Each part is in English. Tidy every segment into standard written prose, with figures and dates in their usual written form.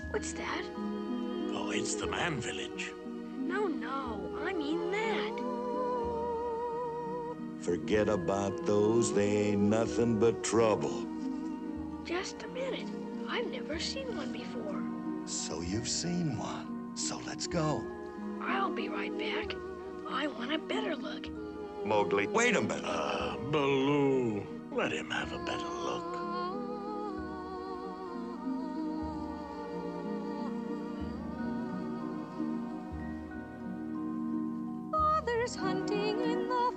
What's that? Oh, it's the man village. No, I mean that. Forget about those, they ain't nothing but trouble. Just a minute. I've never seen one before. So you've seen one, so let's go. I'll be right back. I want a better look. Mowgli, wait a minute. Baloo, let him have a better look. Father's hunting in the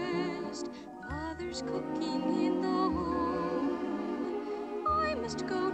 forest, mother's cooking in the home. I must go